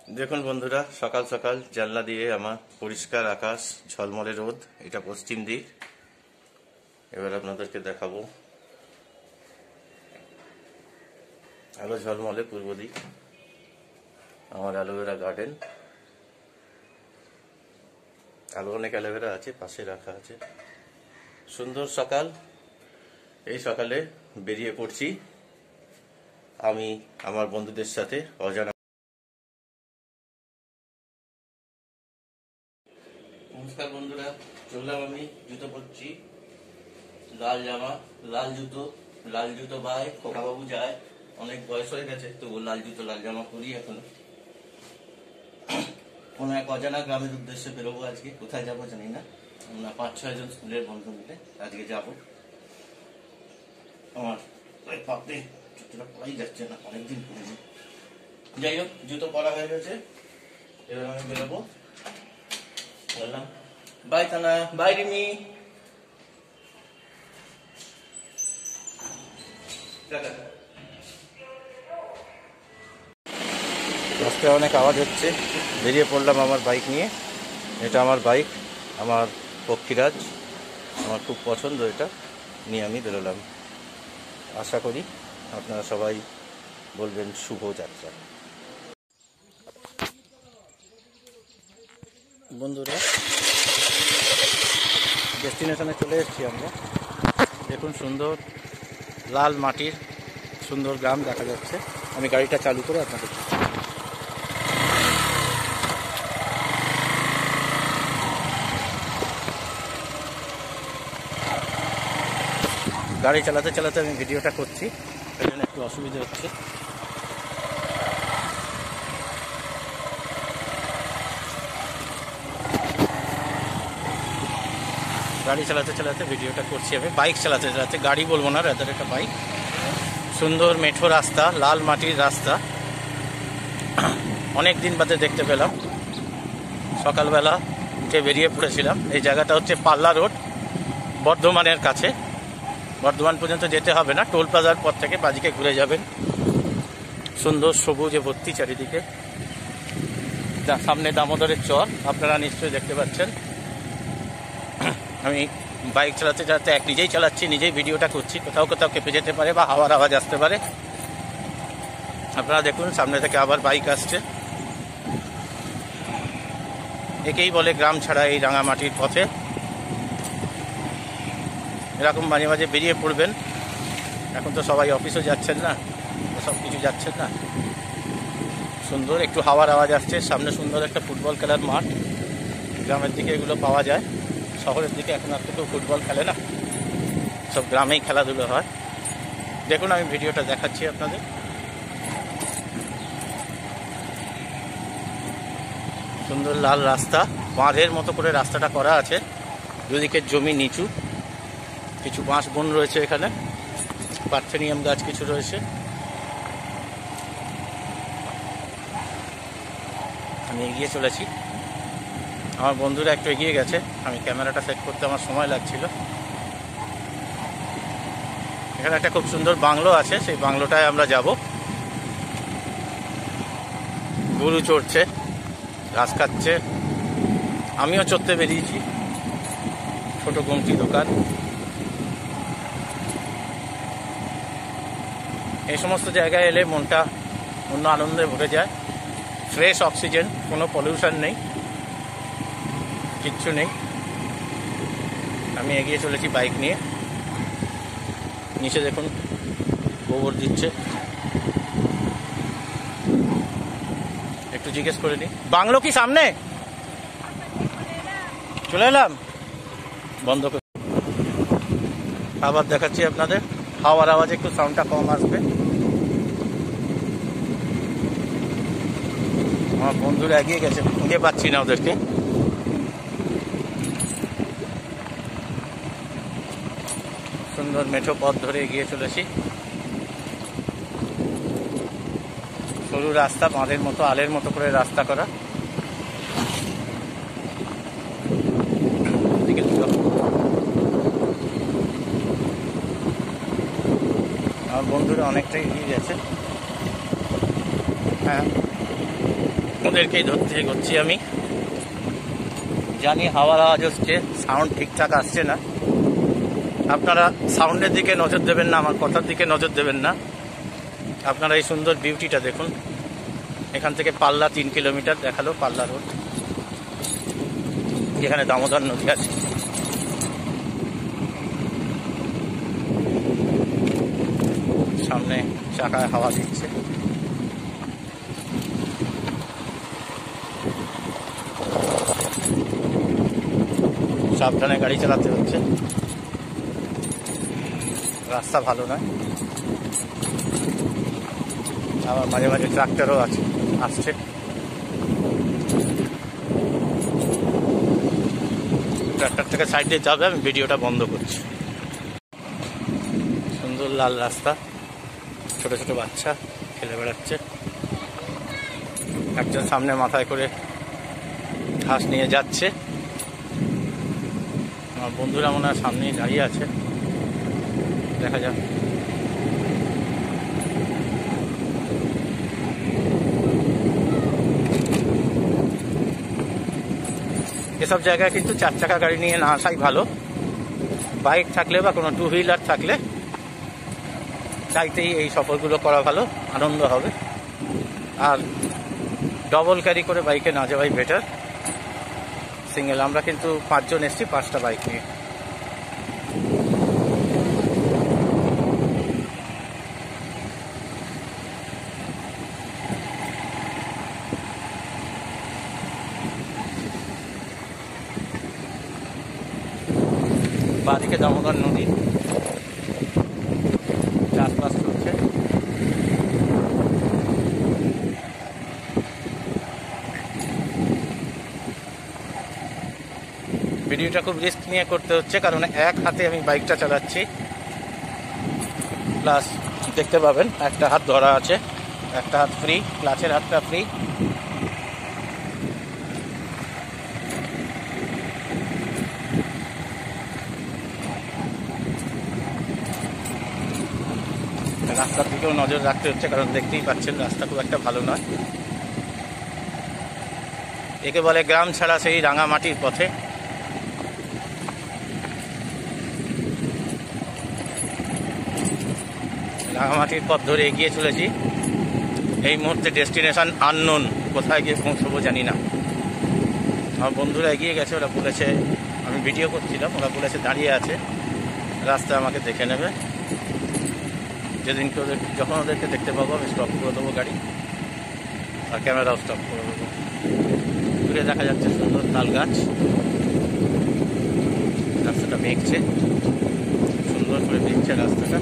দেখুন বন্ধুরা, সকাল সকাল জানলা দিয়ে আমার পরিষ্কার আকাশ, ঝলমলে রোদ। এটা পশ্চিম দিক। এবার আপনাদেরকে দেখাবো আলো ঝলমলে পূর্ব দিক, আমার অ্যালোভেরা গার্ডেন। আরো অনেক অ্যালোভেরা আছে, পাশে রাখা আছে। সুন্দর সকাল। এই সকালে বেরিয়ে পড়ছি আমি আমার বন্ধুদের সাথে অজানা। নমস্কার বন্ধুরা, চললাম আমি। জুতো পরছি, লাল জামা, লাল জুতো ভাই খোকাবাবু যায়। অনেক বয়স হয়ে গেছে, তবু লাল জুতো লাল জামা পরি এখনো। কোনো এক অজানা গ্রামের উদ্দেশ্যে বেরোবো আজকে। কোথায় যাবো জানি না। আমরা 5-6 জন স্কুলের বন্ধু মিলে আজকে যাবো। আমার পাপে জুতোটা পরাই যাচ্ছে না, অনেকদিন পরিনি। যাই হোক, জুতো পরা হয়ে গেছে, এবার আমি বেরোবো। বললাম বাই তানা, বাই রিমি। রাস্তায় অনেক আওয়াজ হচ্ছে। বেরিয়ে পড়লাম আমার বাইক নিয়ে। এটা আমার বাইক, আমার পক্ষীরাজ। আমার খুব পছন্দ, এটা নিয়ে আমি বেরোলাম। আশা করি আপনারা সবাই বলবেন শুভ যাত্রা। বন্ধুরা, ডেস্টিনেশনে চলে এসেছি আমরা। দেখুন, সুন্দর লাল মাটির সুন্দর গ্রাম দেখা যাচ্ছে। আমি গাড়িটা চালু করে আপনাদের গাড়ি চালাতে চালাতে আমি ভিডিওটা করছি, এই জন্য একটু অসুবিধা হচ্ছে। গাড়ি চালাতে চালাতে ভিডিওটা করছি আমি, বাইক চালাতে চালাতে। গাড়ি বলবো না, রাদার একটা বাইক। সুন্দর মেঠো রাস্তা, লাল মাটির রাস্তা। অনেক দিন বাদে দেখতে পেলাম। সকালবেলা উঠে বেরিয়ে পড়েছিলাম। এই জায়গাটা হচ্ছে পাল্লা রোড, বর্ধমানের কাছে। বর্ধমান পর্যন্ত যেতে হবে না, টোল প্লাজার পর থেকে বাদিকে ঘুরে যাবেন। সুন্দর সবুজে ভর্তি চারিদিকে। সামনে দামোদরের চর, আপনারা নিশ্চয়ই দেখতে পাচ্ছেন। আমি বাইক চালাতে চালাতে নিজেই চালাচ্ছি, নিজেই ভিডিওটা করছি। কোথাও কোথাও কেঁপে যেতে পারে বা হাওয়ার আওয়াজ আসতে পারে। আপনারা দেখুন, সামনে থেকে আবার বাইক আসছে। একেই বলে গ্রাম ছাড়া এই রাঙামাটির পথে। এরকম মাঝে মাঝে বেরিয়ে পড়বেন। এখন তো সবাই অফিসও যাচ্ছেন না, সব কিছু যাচ্ছেন না। সুন্দর একটু হাওয়ার আওয়াজ আসছে। সামনে সুন্দর একটা ফুটবল খেলার মাঠ। গ্রামের দিকে এগুলো পাওয়া যায়, শহরের দিকে এখন আর কেউ ফুটবল খেলে না, সব গ্রামেই খেলাধুলো হয়। দেখুন, আমি ভিডিওটা দেখাচ্ছি আপনাদের। সুন্দর লাল রাস্তা, বাঁধের মতো করে রাস্তাটা করা আছে। দুদিকের জমি নিচু, কিছু বাঁশ বন রয়েছে এখানে, পার্থেনিয়াম গাছ কিছু রয়েছে। আমি এগিয়ে চলেছি, আমার বন্ধুরা একটু এগিয়ে গেছে। আমি ক্যামেরাটা সেট করতে আমার সময় লাগছিল। এখানে একটা খুব সুন্দর বাংলো আছে, সেই বাংলোটায় আমরা যাব। গরু চড়ছে, ঘাস খাচ্ছে। আমিও চড়তে বেরিয়েছি। ছোট গুমটি দোকান। এই সমস্ত জায়গায় এলে মনটা অন্য আনন্দে ভরে যায়। ফ্রেশ অক্সিজেন, কোনো পলিউশন নেই, কিচ্ছু নেই। আমি এগিয়ে চলেছি বাইক নিয়ে। নিচে দেখুন গোবর দিচ্ছে। একটু জিজ্ঞেস করে নিই, বাংলো কি সামনে? চলে এলাম, বন্ধ করে আবার দেখাচ্ছি আপনাদের। হাওয়ার আওয়াজে একটু সাউন্ডটা কম আসবে। আমার বন্ধুরা এগিয়ে গেছে, খুঁজে পাচ্ছি না ওদেরকে। সুন্দর মেঠো পথ ধরে এগিয়ে চলেছি। সরু রাস্তা, বাঁধের মতো, আলের মতো করে রাস্তা করা। আমার বন্ধুরা অনেকটাই এগিয়ে গেছে। হ্যাঁ, ওদেরকেই ধরতে করছি আমি। জানি হাওয়ার আওয়াজ হচ্ছে, সাউন্ড ঠিকঠাক আসছে না। আপনারা সাউন্ডের দিকে নজর দেবেন না, আমার কথার দিকে নজর দেবেন না। আপনারা এই সুন্দর বিউটিটা দেখুন। এখান থেকে পাল্লা 3 কিলোমিটার দেখালো, পাল্লা রোড, যেখানে দামোদর নদী আছে। সামনে চাকায় হাওয়া দিচ্ছে। সাবধানে গাড়ি চালাতে হচ্ছে, রাস্তা ভালো নয়। আবার মাঝে মাঝে ট্রাক্টরও আসছে। ট্রাক্টর থেকে সাইড দিয়ে যাবে, আমি ভিডিওটা বন্ধ করছি। সুন্দর লাল রাস্তা, ছোট ছোট বাচ্চা খেলে বেড়াচ্ছে। একজন সামনে মাথায় করে ঘাস নিয়ে যাচ্ছে। আমার বন্ধুরা মনে হয় সামনেই দাঁড়িয়ে আছে, দেখা যাক। এসব জায়গায় কিন্তু 4 চাকা গাড়ি নিয়ে না আসাই ভালো। বাইক থাকলে বা কোনো 2 হুইলার থাকলে চাইতেই এই সফরগুলো করা ভালো, আনন্দ হবে। আর ডবল ক্যারি করে বাইকে না যাওয়াই বেটার। সিঙ্গেল আমরা কিন্তু 5 জন এসছি, 5টা বাইক নিয়ে। বাদিকে দামোদর নদী, চাষবাস চলছে। ভিডিওটা খুব রিস্ক নিয়ে করতে হচ্ছে, কারণ এক হাতে আমি বাইকটা চালাচ্ছি, প্লাস দেখতে পাবেন একটা হাত ধরা আছে, একটা হাত ফ্রি, ক্লাচের হাতটা ফ্রি। রাস্তার দিকেও নজর রাখতে হচ্ছে, কারণ দেখতেই পাচ্ছেন রাস্তা খুব একটা ভালো নয়। একে বলে গ্রাম ছাড়া সেই রাঙামাটির পথে। রাঙামাটির পথ ধরে এগিয়ে চলেছি। এই মুহূর্তে ডেস্টিনেশন আননোন, কোথায় গিয়ে পৌঁছবো জানি না। আমার বন্ধুরা এগিয়ে গেছে, ওরা বলেছে, আমি ভিডিও করছিলাম, ওরা বলেছে দাঁড়িয়ে আছে, রাস্তায় আমাকে দেখে নেবে। যেদিনকে যখন ওদেরকে দেখতে পাবো আমি স্টপ করে দেবো গাড়ি, আর ক্যামেরাও স্টপ করে দেবো। দূরে দেখা যাচ্ছে সুন্দর তাল গাছ, রাস্তাটা মেঘছে, সুন্দর করে মেঘছে রাস্তাটা।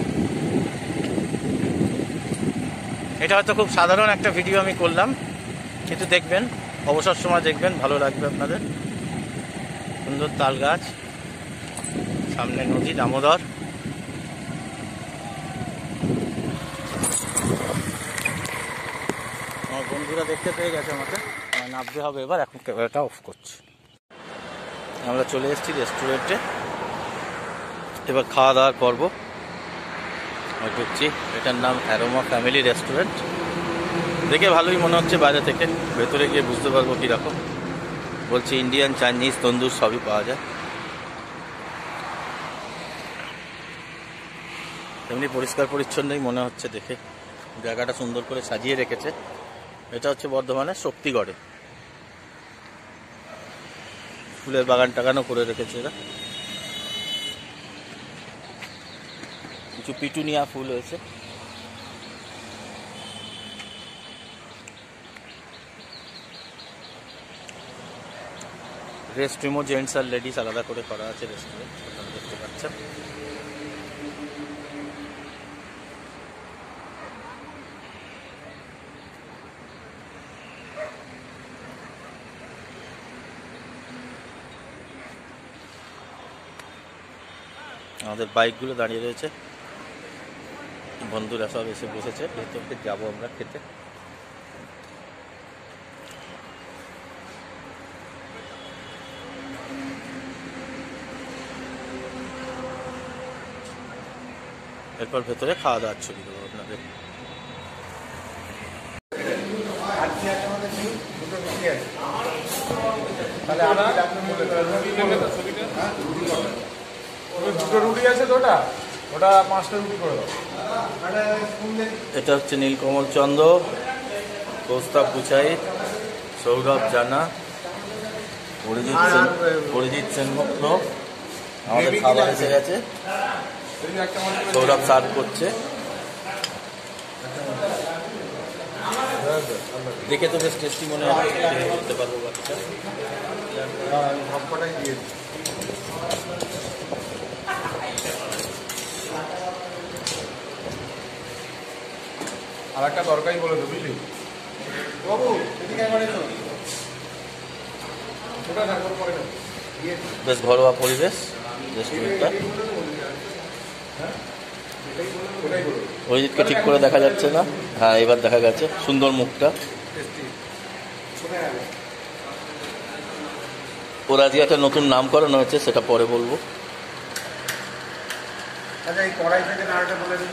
এটা হয়তো খুব সাধারণ একটা ভিডিও আমি করলাম, কিন্তু দেখবেন, অবসর সময় দেখবেন, ভালো লাগবে আপনাদের। সুন্দর তাল গাছ, সামনে নদী দামোদর। আমার বন্ধুরা দেখতে পেয়ে গেছে আমাকে, নামতে হবে এবার। এখন ক্যামেরাটা অফ করছি। আমরা চলে এসেছি রেস্টুরেন্টে, এবার খাওয়া দাওয়ার পর্ব। ঢুকছি, এটার নাম অ্যারোমা ফ্যামিলি রেস্টুরেন্ট। দেখে ভালোই মনে হচ্ছে বাইরে থেকে, ভেতরে গিয়ে বুঝতে পারবো কীরকম। বলছি ইন্ডিয়ান, চাইনিজ, তন্দুর সবই পাওয়া যায়। এমনি পরিষ্কার পরিচ্ছন্নই মনে হচ্ছে দেখে, জায়গাটা সুন্দর করে সাজিয়ে রেখেছে। এটা হচ্ছে বর্ধমানের শক্তিগড়ে, ফুলের বাগান টাগানও করে রেখেছে এরা। কিছু পিটুনিয়া ফুল হয়েছে। রেস্টরুমও জেন্টস আর লেডিস আলাদা করে করা আছে রেস্টুরেন্ট, আপনারা দেখতে পাচ্ছেন। আমাদের বাইকগুলো দাঁড়িয়ে রয়েছে, বন্ধুরা সব এসে বসেছে। ভেতরকে যাবো আমরা খেতে। এরপর ভেতরে খাওয়া দাওয়ার ছবি দেবো আপনাদের। আর কি আছে আমাদের নিউ দুটো রুটি আছে তাহলে আমি আপনি বলে হ্যাঁ রুটি কটা দুটো রুটি আছে ওটা 5টা রুটি করে দাও। এটা হচ্ছে নীলকমল চন্দ্র, কৌস্তাব বুচাইত, সৌরভ জানা, অরিজিৎ সেনগুপ্ত। আমাদের খাবার এসে গেছে, সৌরভ সার্ভ করছে। দেখে তো বেশ টেস্টি মনে হচ্ছে, করতে পারবো বাচ্চা। সবকটাই দিয়ে আর একটা তরকারি বলে দেবো বুঝলি বাবু এদিকে একবার এসো ওটা রাখো পরে বেশ ঘরোয়া পরিবেশ রেস্টুরেন্টটা। অরিজিৎকে ঠিক করে দেখা যাচ্ছে না, হ্যাঁ এবার দেখা গেছে, সুন্দর মুখটা। ওর আজকে একটা নতুন নামকরণ হয়েছে, সেটা পরে বলবো। আচ্ছা এই কড়াই থেকে নাড়াটা বলে দিন।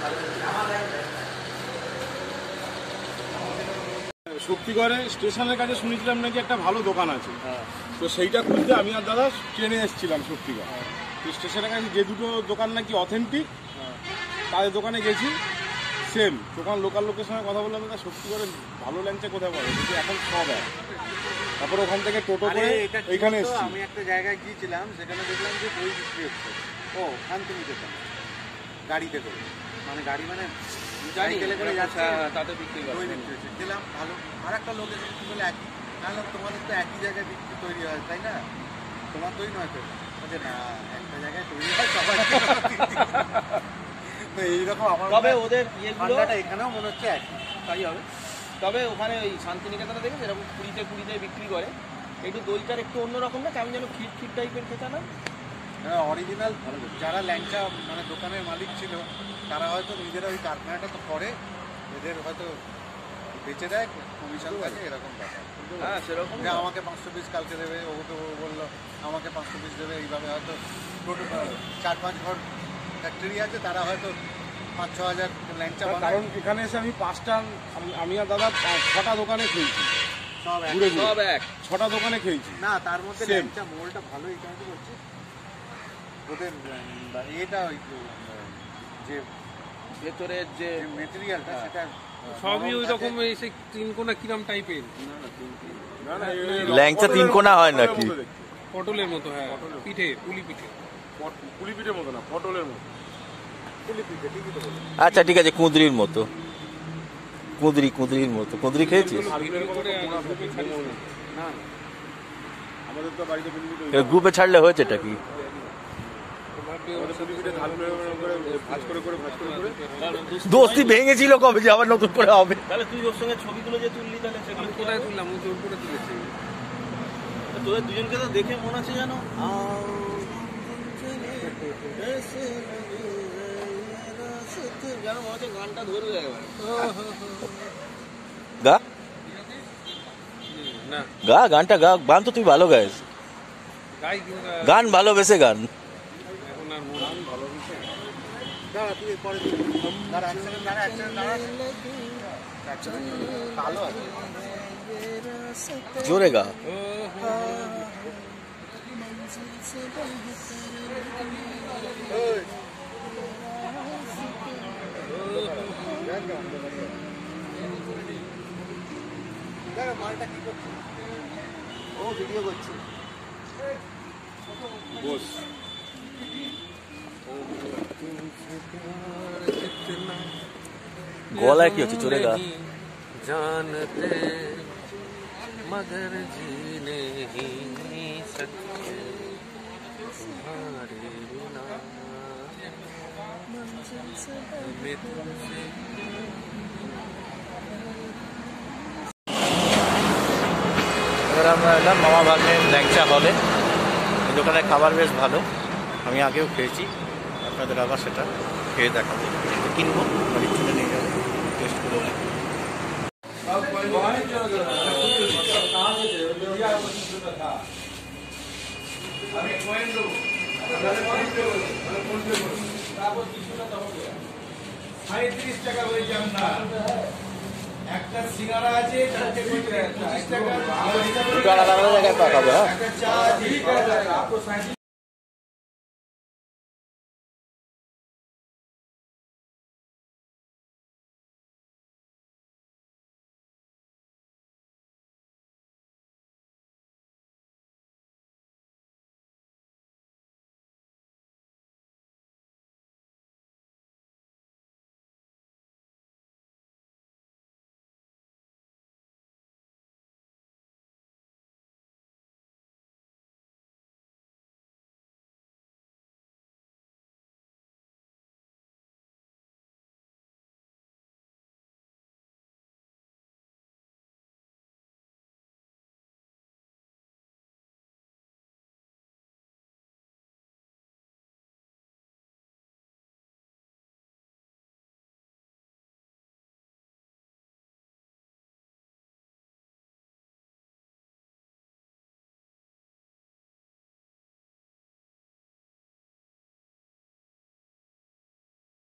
শক্তিগড়ে স্টেশনের কাছে শুনেছিলাম নাকি একটা ভালো দোকান আছে, তো সেইটা খুঁজতে আমি আর দাদা ট্রেনে এসেছিলাম শক্তিগড়। তো স্টেশনের কাছে যে দুটো দোকান নাকি অথেন্টিক, তাদের দোকানে গেছি, সেম দোকান। লোকাল লোকের সঙ্গে কথা বললাম, দাদা শক্তিগড়ে ভালো ল্যাংচা কোথায় পাবে, কিন্তু এখন সব এক। তারপরে ওখান থেকে টোটো করে এইখানে এসেছি। আমি একটা জায়গায় গিয়েছিলাম, সেখানে দেখলাম যে দই বিক্রি হচ্ছে। ও শান্তিনিকেতন গাড়িতে করে, মানে গাড়ি মানে সাইকেলে করে যাচ্ছে, তাতে বিক্রি দই বিক্রি হচ্ছে। গেলাম ভালো, আর একটা লোক এসে কি বলে একই, তাহলে তোমাদের তো একই জায়গায় বিক্রি তৈরি হয় তাই না, তোমার দই নয় তো? বলছে না, একটা জায়গায় তৈরি হয় সবাই। তো এইরকম আমার তবে ওদের ঠান্ডাটা এখানেও মনে হচ্ছে একই, তাই হবে। তবে ওখানে ওই শান্তিনিকেতনে দেখে এরকম কুড়িতে বিক্রি করে, একটু দইটার একটু অন্যরকম না, কেমন যেন খিট টাইপের খেতে না। অরিজিনাল যারা ল্যাংচা মানে দোকানের মালিক ছিল, তারা হয়তো নিজেরা ওই কারখানাটা তো করে, এদের হয়তো বেচে দেয়, কমিশন থাকে, এরকম ব্যাপার। হ্যাঁ সেরকম, যে আমাকে 500 পিস কালকে দেবে, ওকে ও বললো আমাকে 500 পিস দেবে, এইভাবে হয়তো 4-5 ঘর ফ্যাক্টরি আছে, তারা হয়তো 5-6 হাজার ল্যাংচা বানায়। কারণ এখানে এসে আমি আর দাদা 6টা দোকানে খেয়েছি, সব ঘুরে ঘুরে সব এক 6টা দোকানে খেয়েছি। না, তার মধ্যে Same. ল্যাংচা মোলটা ভালো, এই কারণে বলছি ওদের এটা ওই যে ভেতরের যে মেটেরিয়ালটা সেটা সবই ওই রকম সেই তিনকোনা কিরম টাইপের, না না ল্যাংচা 3 কোনা হয় নাকি? পটলের মতো। হ্যাঁ পিঠে, পুলি পিঠে। পুলি পিঠের মতো না, পটলের মতো। আচ্ছা ঠিক আছে, কুঁদরির মতো, কুঁদরির মতো। কুঁদরি খেয়েছিস? না আমাদের তো বাড়িতে পুলি পিঠে গ্রুপে ছাড়লে হয়েছে এটা কি? পুলি পিঠে ধান করে ভাজ করে দোস্তি ভেঙেছিল কবে যে আবার নতুন করে হবে? তাহলে তুই ওর সঙ্গে ছবিগুলো যে তুললি, তাহলে সেগুলো কোথায় তুললাম? ও জোর করে তুলেছে। তোদের দুজনকে তো দেখে মনে আছে জানো, যেন মনে হচ্ছে গানটা ধরবে একবার। গা না গা গানটা গা, গান তো তুই ভালো গাইস, গাই, কিন্তু গান ভালোবেসে গান। এখন আর মন ভালোবেসে দাঁড়া, তুই পরে দাঁড়া, এক সেকেন্ড দাঁড়া, কালো আছে জোরে গা। মালটা কি করছে? ও ভিডিও করছে। বস গলায় কি হচ্ছে? জোরে গা। জানতে মगर जी नहीं सकते तुम्हारे बिना मंजिल से मैं तुमसे। এবার আমরা এলাম মামা ভাগ্নের ল্যাংচা হলে। এই দোকানের খাবার বেশ ভালো, আমি আগেও খেয়েছি, আপনাদের আবার সেটা খেয়ে দেখাবো। কিনবো, বাড়ির জন্য নিয়ে যাবো, টেস্ট করে দেখবো। দুটো আলাদা আলাদা জায়গায় পাকাবে, হ্যাঁ।